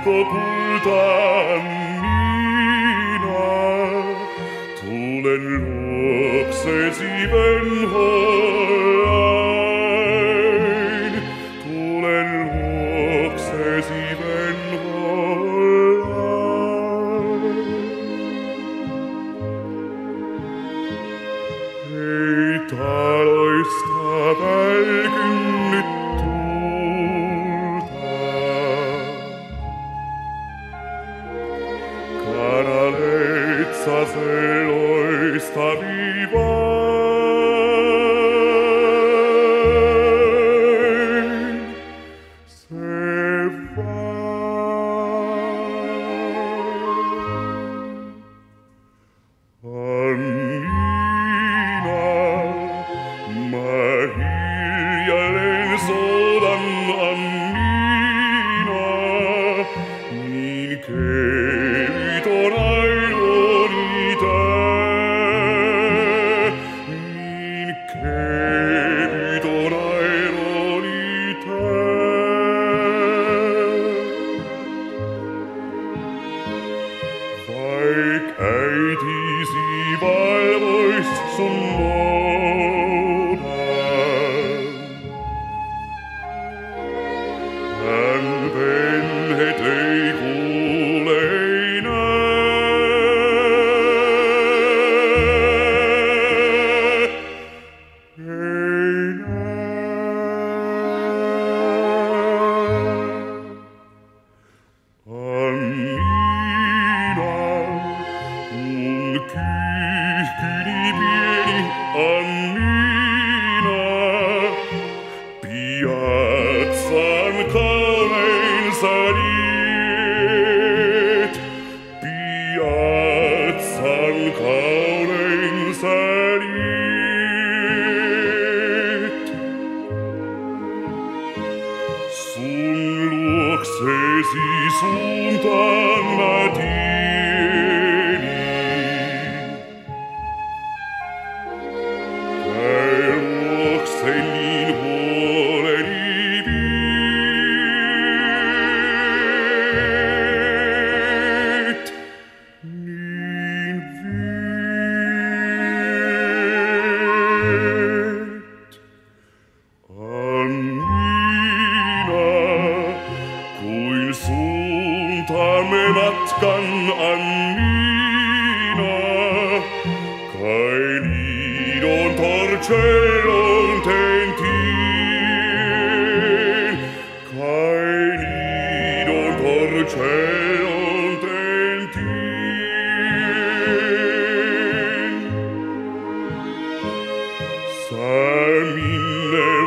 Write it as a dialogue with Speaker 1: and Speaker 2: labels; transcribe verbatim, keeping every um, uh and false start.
Speaker 1: kulta Annina, tulen luoksesi venhollain, tulen luoksesi venhollain. Ei taloista välkynnyt tuulta, kanaleitsaseloista vivain, se vain. Annina, mä hiljalleen soitan Annina, niin kevyt on ailoni tää, niin kevyt on ailoni tää. Vaik äitisi valvois sun luonan, hän velhet ei kuule ei näe, ei näe. Annina, mun kyyhkyni pieni Annina, piazzan kaunein sälit, piazzan kaunein sälit. Sun luoksesi suuntaan mä tienin, käy luokseni niin huoleni viit, niin viit. Annina, kuin suuntaamme matkan Annina, kai liidon torcellon tentiin, kai liidon torcellon tentiin. Sä minne